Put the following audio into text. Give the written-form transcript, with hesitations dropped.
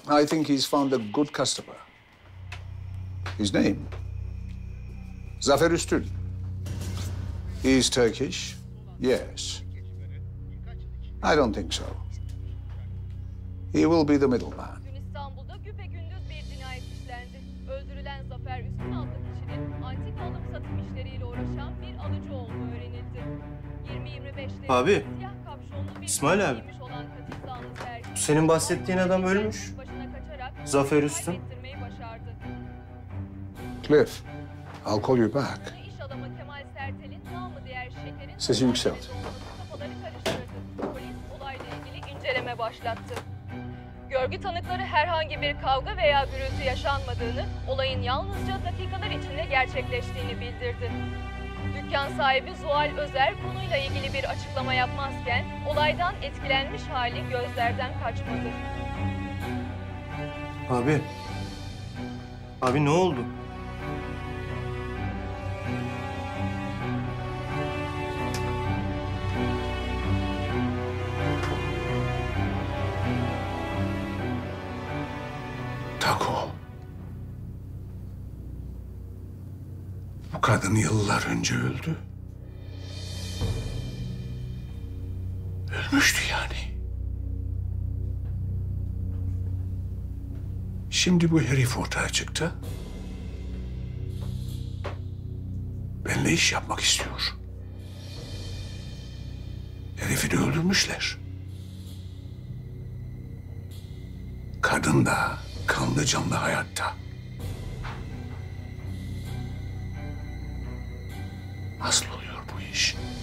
I think he's found a good customer. His name? Zafer Üstün. He's Turkish? Yes. I don't think so. He will be the middleman. Dün İstanbul'da güpegündüz bir cinayet işlendi. Öldürülen Zafer Üstün adlı kişinin antika alım satım işleriyle uğraşan bir alıcı olduğu öğrenildi. 20-25'lerinde Abi, siyah kapşonlu bir İsmail abi. giymiş olan katil zanlı sergi, Senin bahsettiğin adam ölmüş. başına kaçarak Zafer Üstün. kaybettirmeyi başardı. Cliff, I'll call you back. İş adamı Kemal Sertel'in namı diğer Şeker'in Sesi yükselt. kafaları karıştırdı. Polis olayla ilgili inceleme başlattı. Görgü tanıkları herhangi bir kavga veya gürültü yaşanmadığını, olayın yalnızca dakikalar içinde gerçekleştiğini bildirdi. Dükkan sahibi Zuhal Özer konuyla ilgili bir açıklama yapmazken olaydan etkilenmiş hali gözlerden kaçmadı. Abi. Abi ne oldu? Tako. Bu kadın yıllar önce öldü. Ölmüştü yani. Şimdi bu herif ortaya çıktı. Benimle iş yapmak istiyor. Herifi de öldürmüşler. Kadın da kanlı canlı hayatta. Nasıl oluyor bu iş?